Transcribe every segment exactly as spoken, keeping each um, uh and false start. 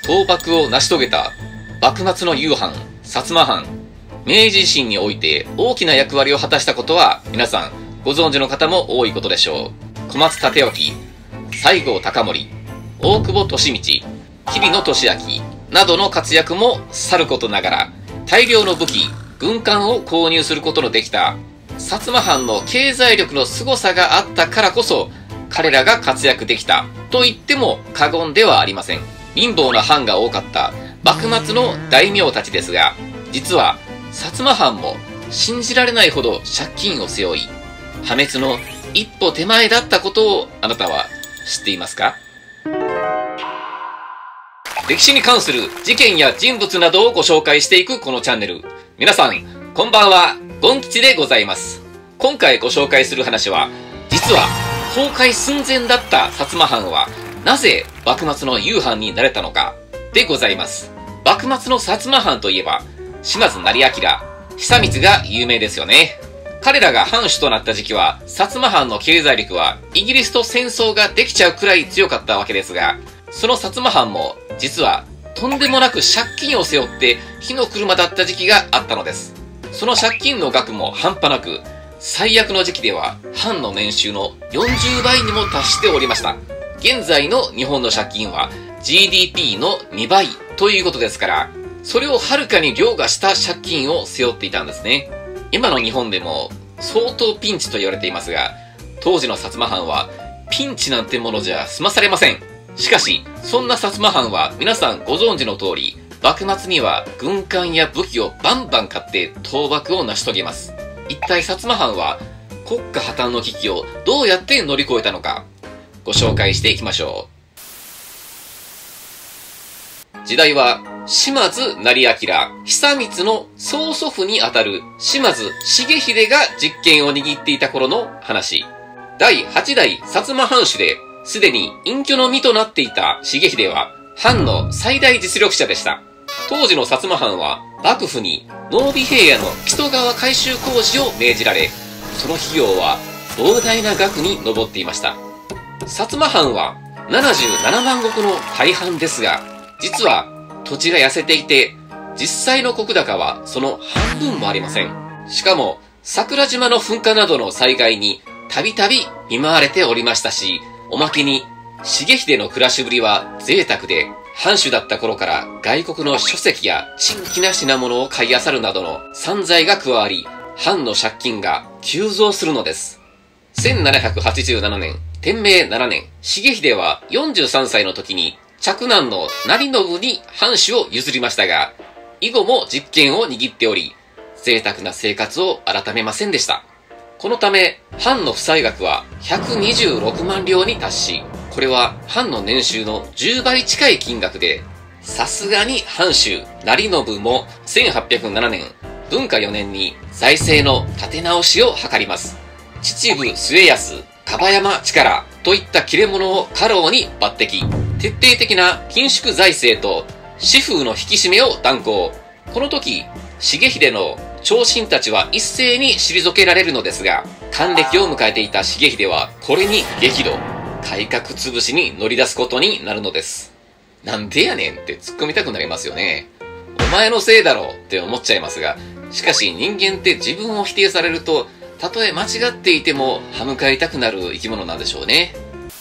倒幕を成し遂げた幕末の雄藩、薩摩藩。明治維新において大きな役割を果たしたことは皆さんご存知の方も多いことでしょう。小松立興、西郷隆盛、大久保利通、日比野俊明などの活躍もさることながら、大量の武器、軍艦を購入することのできた薩摩藩の経済力の凄さがあったからこそ、彼らが活躍できたと言っても過言ではありません。貧乏な藩が多かった幕末の大名たちですが、実は薩摩藩も信じられないほど借金を背負い、破滅の一歩手前だったことをあなたは知っていますか？歴史に関する事件や人物などをご紹介していくこのチャンネル。皆さん、こんばんは、ゴン吉でございます。今回ご紹介する話は、実は崩壊寸前だった薩摩藩は、なぜ幕末の雄藩になれたのか、でございます。幕末の薩摩藩といえば、島津斉彬、久光が有名ですよね。彼らが藩主となった時期は、薩摩藩の経済力はイギリスと戦争ができちゃうくらい強かったわけですが、その薩摩藩も実はとんでもなく借金を背負って火の車だった時期があったのです。その借金の額も半端なく、最悪の時期では藩の年収のよんじゅうばいにも達しておりました。現在の日本の借金は ジーディーピー のにばいということですから、それをはるかに凌駕した借金を背負っていたんですね。今の日本でも相当ピンチと言われていますが、当時の薩摩藩はピンチなんてものじゃ済まされません。しかし、そんな薩摩藩は皆さんご存知の通り、幕末には軍艦や武器をバンバン買って倒幕を成し遂げます。一体薩摩藩は国家破綻の危機をどうやって乗り越えたのか、ご紹介していきましょう。時代は島津斉彬、久光の曽祖父にあたる島津重秀が実権を握っていた頃の話。だいはちだい薩摩藩主で、すでに隠居の身となっていた重秀は、藩の最大実力者でした。当時の薩摩藩は、幕府に濃尾平野の木曽川改修工事を命じられ、その費用は膨大な額に上っていました。薩摩藩はななじゅうななまんごくの大藩ですが、実は土地が痩せていて、実際の石高はその半分もありません。しかも、桜島の噴火などの災害にたびたび見舞われておりましたし、おまけに、重秀の暮らしぶりは贅沢で、藩主だった頃から外国の書籍や珍奇な品物を買い漁るなどの散財が加わり、藩の借金が急増するのです。せんななひゃくはちじゅうななねん、天明ななねん、重秀はよんじゅうさんさいの時に、嫡男の成信に藩主を譲りましたが、以後も実権を握っており、贅沢な生活を改めませんでした。このため、藩の負債額はひゃくにじゅうろくまんりょうに達し、これは藩の年収のじゅうばい近い金額で、さすがに藩主、成信もせんはっぴゃくななねん、文化よねんに財政の立て直しを図ります。秩父末安、樺山力といった切れ者を家老に抜擢。徹底的な緊縮財政と私風の引き締めを断行。この時、重秀の長身たちは一斉に退けられるのですが、還暦を迎えていた重秀はこれに激怒。改革潰しに乗り出すことになるのです。なんでやねんって突っ込みたくなりますよね。お前のせいだろって思っちゃいますが、しかし人間って自分を否定されると、たとえ間違っていても歯向かいたくなる生き物なんでしょうね。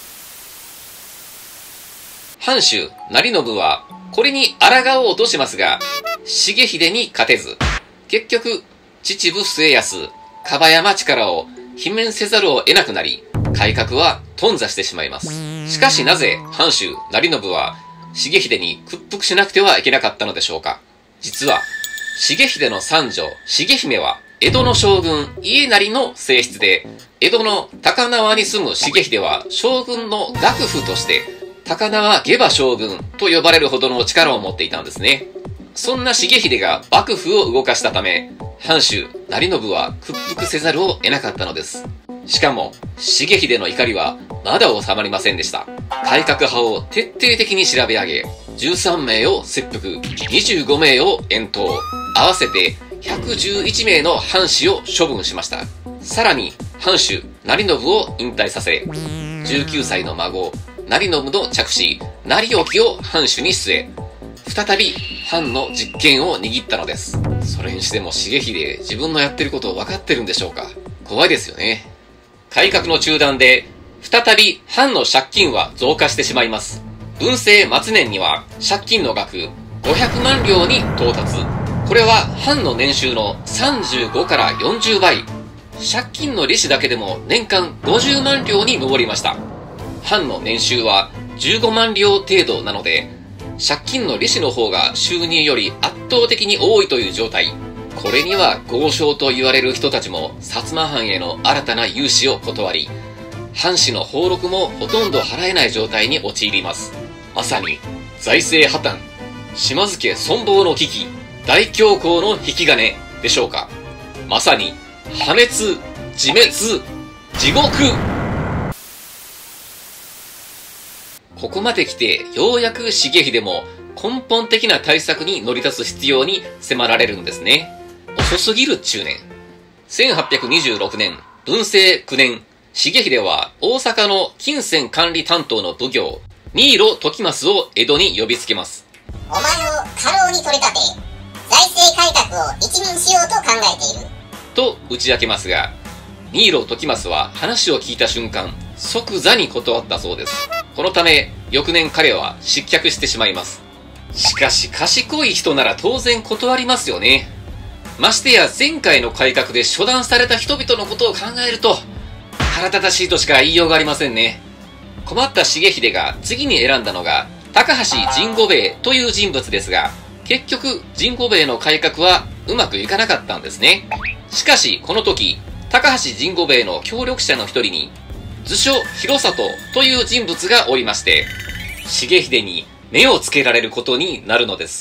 藩主、成信は、これに抗おうとしますが、重秀に勝てず、結局、秩父末安、樺山力を罷免せざるを得なくなり、改革は頓挫してしまいます。しかしなぜ、藩主、成信は、重秀に屈服しなくてはいけなかったのでしょうか。実は、重秀の三女、重姫は、江戸の将軍、家斉の正室で、江戸の高輪に住む重秀は、将軍の楽府として、高輪下馬将軍と呼ばれるほどの力を持っていたんですね。そんな重秀が幕府を動かしたため、藩主、成信は屈服せざるを得なかったのです。しかも、重秀の怒りはまだ収まりませんでした。改革派を徹底的に調べ上げ、じゅうさんめいを切腹、にじゅうごめいを遠投、合わせてひゃくじゅういちめいの藩士を処分しました。さらに、藩主、成信を引退させ、じゅうきゅうさいの孫、成信の嫡子、成興を藩主に据え、 再び藩の実権を握ったのです。それにしても重秀、自分のやってることを分かってるんでしょうか。怖いですよね。改革の中断で、再び藩の借金は増加してしまいます。文政末年には借金の額ごひゃくまんりょうに到達。これは藩の年収のさんじゅうごからよんじゅうばい。借金の利子だけでも年間ごじゅうまんりょうに上りました。藩の年収はじゅうごまんりょう程度なので、借金の利子の方が収入より圧倒的に多いという状態。これには豪商と言われる人たちも薩摩藩への新たな融資を断り、藩士の俸禄もほとんど払えない状態に陥ります。まさに財政破綻、島津家存亡の危機、大恐慌の引き金でしょうか。まさに破滅、自滅、地獄。ここまで来てようやく重秀も根本的な対策に乗り出す必要に迫られるんですね。遅すぎる中年。せんはっぴゃくにじゅうろくねん、文政くねん、重秀は大阪の金銭管理担当の奉行、新納時益を江戸に呼びつけます。 お前を家老に取り立て、財政改革を一任しようと考えている。 と打ち明けますが、新納時益は話を聞いた瞬間、即座に断ったそうです。このため、翌年彼は失脚してしまいます。しかし賢い人なら当然断りますよね。ましてや前回の改革で処断された人々のことを考えると、腹立たしいとしか言いようがありませんね。困った重秀が次に選んだのが、高橋甚五兵衛という人物ですが、結局、甚五兵衛の改革はうまくいかなかったんですね。しかし、この時、高橋甚五兵衛の協力者の一人に、図書広里という人物がおりまして、重秀に目をつけられることになるのです。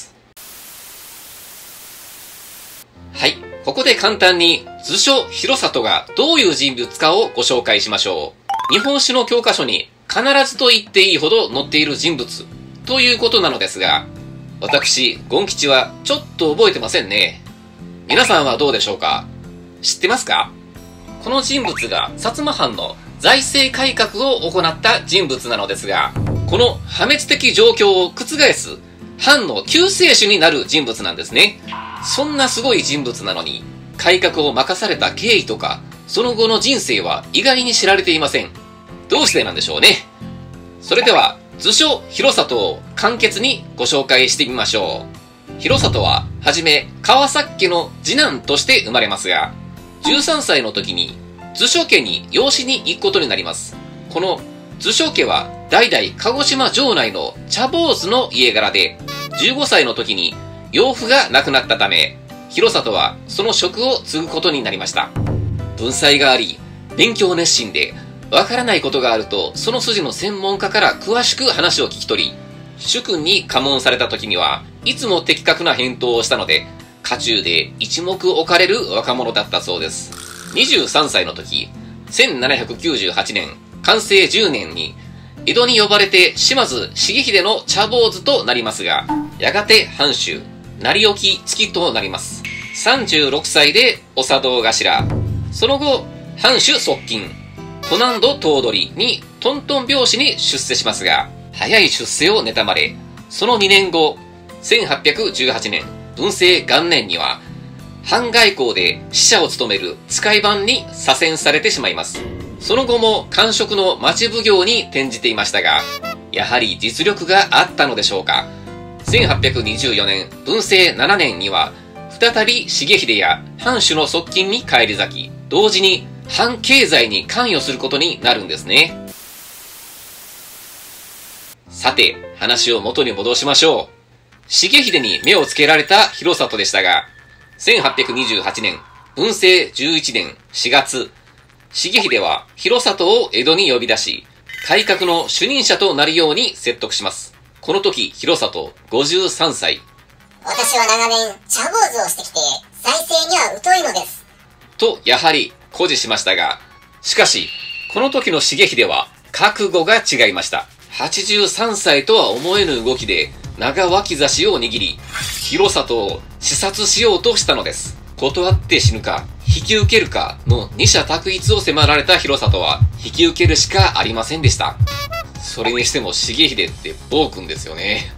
はい。ここで簡単に図書広里がどういう人物かをご紹介しましょう。日本史の教科書に必ずと言っていいほど載っている人物ということなのですが、私、ゴン吉はちょっと覚えてませんね。皆さんはどうでしょうか？知ってますか？この人物が薩摩藩の財政改革を行った人物なのですが、この破滅的状況を覆す藩の救世主になる人物なんですね。そんなすごい人物なのに、改革を任された経緯とか、その後の人生は意外に知られていません。どうしてなんでしょうね。それでは、図書広里を簡潔にご紹介してみましょう。広里は、はじめ川崎家の次男として生まれますが、じゅうさんさいの時に図書家に養子に行くことになります。この図書家は代々鹿児島城内の茶坊主の家柄で、じゅうごさいの時に養父が亡くなったため、広里はその職を継ぐことになりました。文才があり、勉強熱心で、わからないことがあると、その筋の専門家から詳しく話を聞き取り、主君に下問された時には、いつも的確な返答をしたので、家中で一目置かれる若者だったそうです。にじゅうさんさいの時、せんななひゃくきゅうじゅうはちねん、寛政じゅうねんに、江戸に呼ばれて島津重秀の茶坊主となりますが、やがて藩主、成置付きとなります。さんじゅうろくさいでお茶道頭、その後、藩主側近、都南道頭取にトントン拍子に出世しますが、早い出世を妬まれ、そのにねんご、せんはっぴゃくじゅうはちねん、文政元年には、藩外交で使者を務める使い番に左遷されてしまいます。その後も官職の町奉行に転じていましたが、やはり実力があったのでしょうか。せんはっぴゃくにじゅうよねん、文政ななねんには、再び重秀や藩主の側近に返り咲き、同時に藩経済に関与することになるんですね。さて、話を元に戻しましょう。重秀に目をつけられた広里でしたが、せんはっぴゃくにじゅうはちねん、文政じゅういちねんしがつ、重秀は広里を江戸に呼び出し、改革の主任者となるように説得します。この時、広里ごじゅうさんさい。 私は長年、茶坊主をしてきて、財政には疎いのです。 と、やはり誇示しましたが、しかし、この時の重秀は覚悟が違いました。はちじゅうさんさいとは思えぬ動きで、長脇差しを握り、広里を視察しようとしたのです。断って死ぬか、引き受けるかの二者択一を迫られた広里は、引き受けるしかありませんでした。それにしても重秀って暴君ですよね。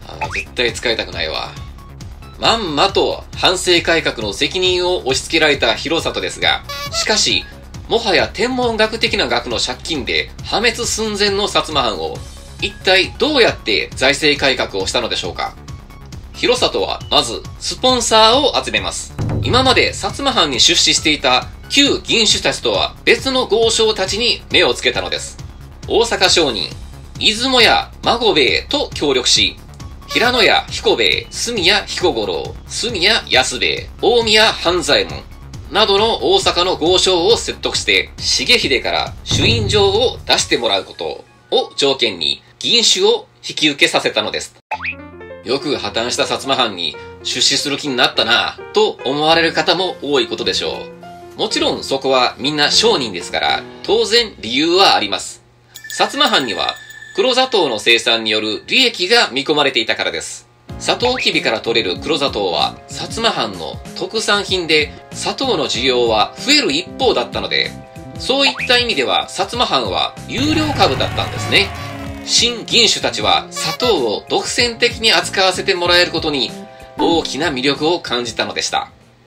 あー絶対使いたくないわ。まんまと藩政改革の責任を押し付けられた広里ですが、しかし、もはや天文学的な額の借金で破滅寸前の薩摩藩を、一体どうやって財政改革をしたのでしょうか。広里はまずスポンサーを集めます。今まで薩摩藩に出資していた旧銀主たちとは別の豪商たちに目をつけたのです。大阪商人、出雲屋孫兵衛と協力し、平野屋彦兵衛、住谷彦五郎、住谷安兵衛、大宮半左衛門などの大阪の豪商を説得して、重秀から朱印状を出してもらうことを条件に銀主を引き受けさせたのです。よく破綻した薩摩藩に出資する気になったなぁと思われる方も多いことでしょう。もちろんそこはみんな商人ですから、当然理由はあります。薩摩藩には黒砂糖の生産による利益が見込まれていたからです。サトウキビから取れる黒砂糖は薩摩藩の特産品で、砂糖の需要は増える一方だったので、そういった意味では薩摩藩は有料株だったんですね。新銀主たちは砂糖を独占的に扱わせてもらえることに大きな魅力を感じたのでした。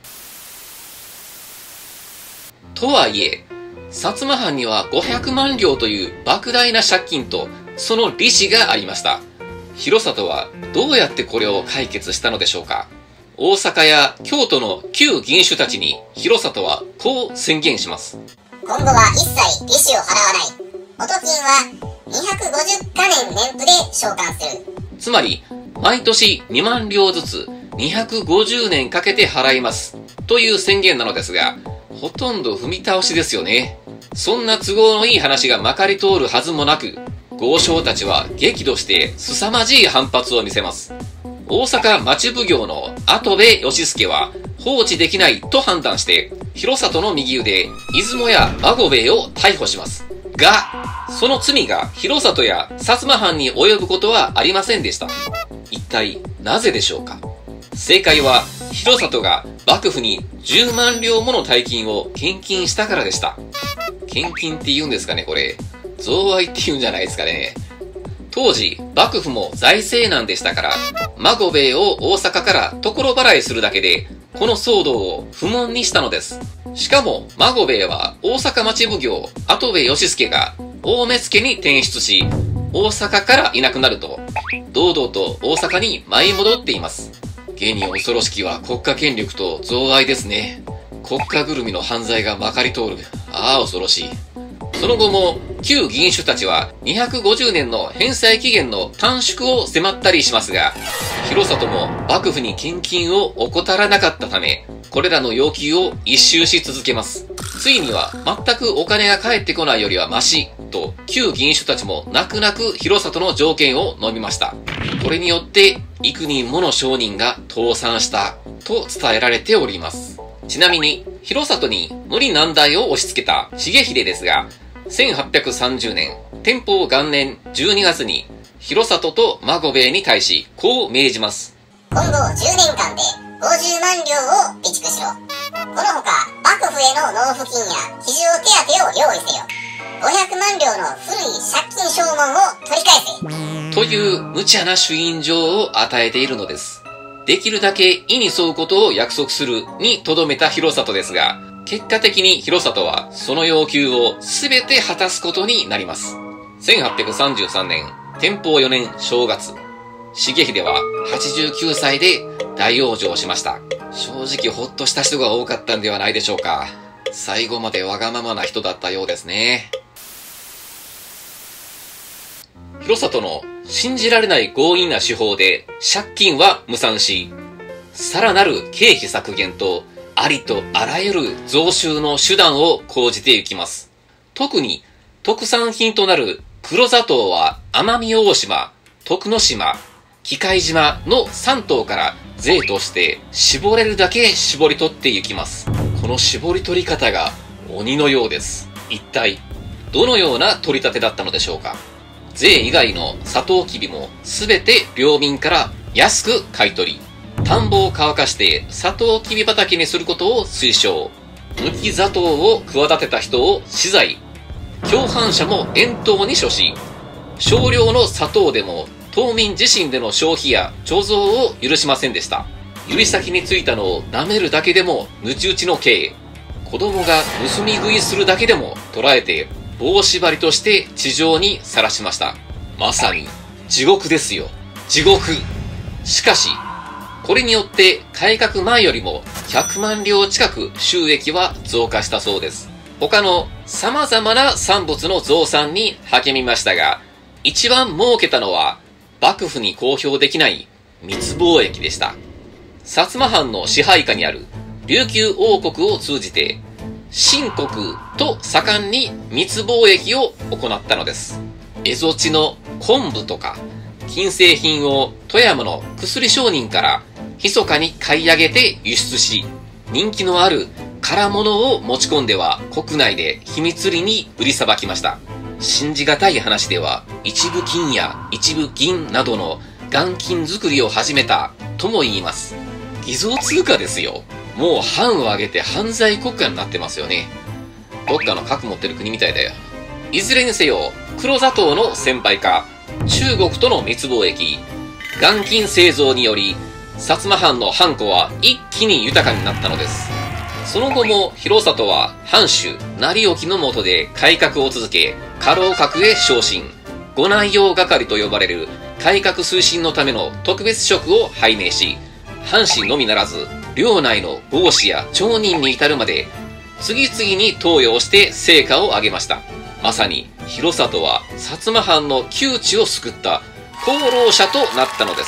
とはいえ、薩摩藩にはごひゃくまん両という莫大な借金とその利子がありました。広里はどうやってこれを解決したのでしょうか。大阪や京都の旧銀主たちに広里はこう宣言します。 今後は一切利子を払わない。元金はにひゃくごじゅっかねん年賦で償還する。 つまり、毎年にまん両ずつにひゃくごじゅうねんかけて払いますという宣言なのですが、ほとんど踏み倒しですよね。そんな都合のいい話がまかり通るはずもなく、豪商たちは激怒して凄まじい反発を見せます。大阪町奉行の跡部義助は放置できないと判断して、広里の右腕、出雲屋孫兵衛を逮捕します。が、その罪が広里や薩摩藩に及ぶことはありませんでした。一体なぜでしょうか。正解は、広里が幕府にじゅうまん両もの大金を献金したからでした。献金って言うんですかね、これ。贈賄って言うんじゃないですかね。当時、幕府も財政難でしたから、孫兵衛を大阪から所払いするだけで、この騒動を不問にしたのです。しかも、孫兵衛は大阪町奉行、跡部義助が大目付に転出し、大阪からいなくなると、堂々と大阪に舞い戻っています。現に恐ろしきは国家権力と贈賄ですね。国家ぐるみの犯罪がまかり通る。ああ、恐ろしい。その後も、旧銀主たちはにひゃくごじゅうねんの返済期限の短縮を迫ったりしますが、広里も幕府に献金を怠らなかったため、これらの要求を一周し続けます。ついには全くお金が返ってこないよりはマシと、旧銀主たちも泣く泣く広里の条件を飲みました。これによって幾人もの商人が倒産したと伝えられております。ちなみに、広里に無理難題を押し付けた重秀ですが、せんはっぴゃくさんじゅうねん、天保元年じゅうにがつに、広里と孫兵衛に対し、こう命じます。 今後じゅうねんかんでごじゅうまん両を備蓄しろ。このほか、幕府への納付金や非常手当を用意せよ。ごひゃくまん両の古い借金証文を取り返せ。 という無茶な朱印状を与えているのです。できるだけ意に沿うことを約束するに留めた広里ですが、結果的に広里はその要求を全て果たすことになります。せんはっぴゃくさんじゅうさんねん、天保よねん正月、重秀ははちじゅうきゅうさいで大往生しました。正直ほっとした人が多かったんではないでしょうか。最後までわがままな人だったようですね。広里の信じられない強引な手法で借金は無産し、さらなる経費削減とありとあらゆる増収の手段を講じていきます。特に特産品となる黒砂糖は奄美大島、徳之島、喜界島のさん島から税として絞れるだけ絞り取っていきます。この絞り取り方が鬼のようです。一体どのような取り立てだったのでしょうか。税以外のサトウキビもすべて領民から安く買い取り、田んぼを乾かしてサトウキビ畑にすることを推奨。抜き砂糖を企てた人を死罪。共犯者も遠島に処し、少量の砂糖でも島民自身での消費や貯蔵を許しませんでした。指先についたのを舐めるだけでも鞭打ちの刑。子供が盗み食いするだけでも捕らえて棒縛りとして地上にさらしました。まさに地獄ですよ。地獄。しかし、これによって改革前よりもひゃくまん両近く収益は増加したそうです。他の様々な産物の増産に励みましたが、一番儲けたのは幕府に公表できない密貿易でした。薩摩藩の支配下にある琉球王国を通じて、清国と盛んに密貿易を行ったのです。蝦夷地の昆布とか金製品を富山の薬商人から密かに買い上げて輸出し、人気のある空物を持ち込んでは国内で秘密裏に売りさばきました。信じがたい話では、一部金や一部銀などの元金作りを始めたとも言います。偽造通貨ですよ。もう藩を挙げて犯罪国家になってますよね。どっかの核持ってる国みたいだよ。いずれにせよ、黒砂糖の先輩化、中国との密貿易、元金製造により、薩摩藩の藩庫は一気に豊かになったのです。その後も広里は藩主成興の下で改革を続け、家老閣へ昇進、御内容係と呼ばれる改革推進のための特別職を拝命し、藩士のみならず領内の豪士や町人に至るまで次々に登用して成果を上げました。まさに広里は薩摩藩の窮地を救った功労者となったのです。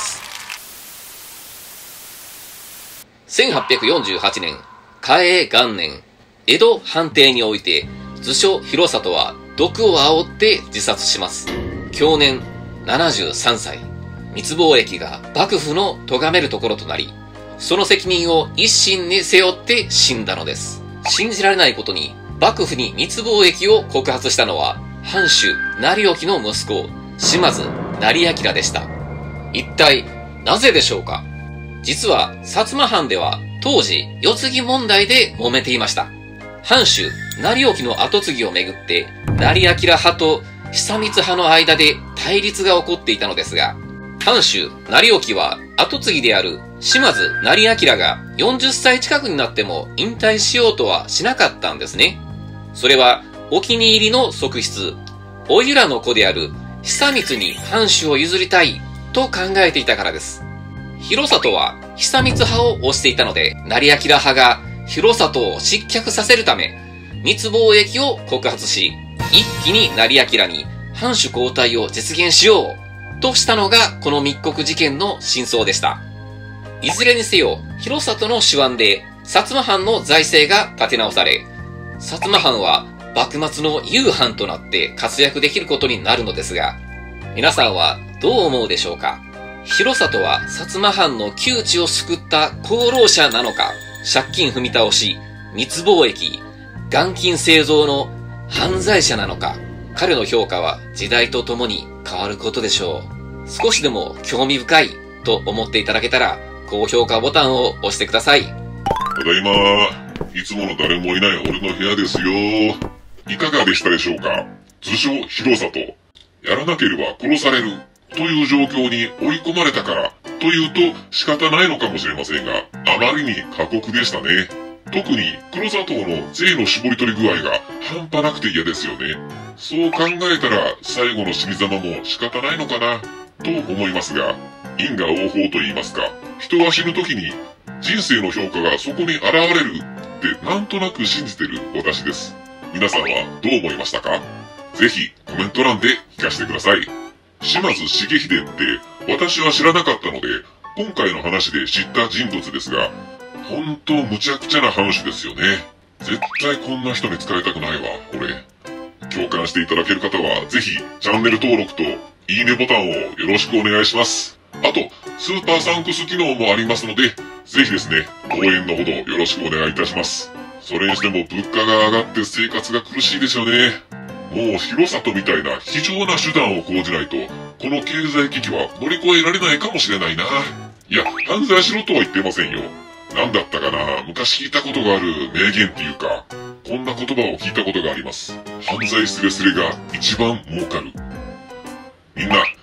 せんはっぴゃくよんじゅうはちねん、嘉永元年、江戸藩邸において、図書広里は毒を煽って自殺します。享年ななじゅうさんさい。密貿易が幕府の咎めるところとなり、その責任を一身に背負って死んだのです。信じられないことに、幕府に密貿易を告発したのは、藩主成興の息子、島津成明でした。一体、なぜでしょうか？実は、薩摩藩では、当時、世継ぎ問題で揉めていました。藩主、成興の跡継ぎをめぐって、成明派と久光派の間で対立が起こっていたのですが、藩主、成興は、跡継ぎである島津成明がよんじゅっさい近くになっても引退しようとはしなかったんですね。それは、お気に入りの側室、お由良の子である久光に藩主を譲りたいと考えていたからです。広里は久光派を推していたので、成明派が広里を失脚させるため、密貿易を告発し、一気に成明に藩主交代を実現しようとしたのがこの密告事件の真相でした。いずれにせよ、広里の手腕で薩摩藩の財政が立て直され、薩摩藩は幕末の雄藩となって活躍できることになるのですが、皆さんはどう思うでしょうか？広里は薩摩藩の窮地を救った功労者なのか、借金踏み倒し、密貿易、元金製造の犯罪者なのか、彼の評価は時代とともに変わることでしょう。少しでも興味深いと思っていただけたら、高評価ボタンを押してください。 ただいま、いつもの誰もいない俺の部屋ですよ。いかがでしたでしょうか？図書広里。やらなければ殺されるという状況に追い込まれたからというと仕方ないのかもしれませんが、あまりに過酷でしたね。特に黒砂糖の税の絞り取り具合が半端なくて嫌ですよね。そう考えたら最後の死に様も仕方ないのかなと思いますが、因果応報と言いますか、人は死ぬ時に人生の評価がそこに現れるってなんとなく信じてる私です。皆さんはどう思いましたか？ぜひコメント欄で聞かせてください。島津重秀って私は知らなかったので、今回の話で知った人物ですが、本当無茶苦茶な話ですよね。絶対こんな人に使いたくないわ、これ。共感していただける方はぜひチャンネル登録といいねボタンをよろしくお願いします。あと、スーパーサンクス機能もありますので、ぜひですね、応援のほどよろしくお願いいたします。それにしても物価が上がって生活が苦しいですよね。もう広里みたいな非常な手段を講じないと、この経済危機は乗り越えられないかもしれないな。いや、犯罪しろとは言ってませんよ。なんだったかな、昔聞いたことがある名言っていうか、こんな言葉を聞いたことがあります。犯罪すれすれが一番儲かる。みんな、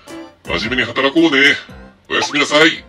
真面目に働こうね。おやすみなさい。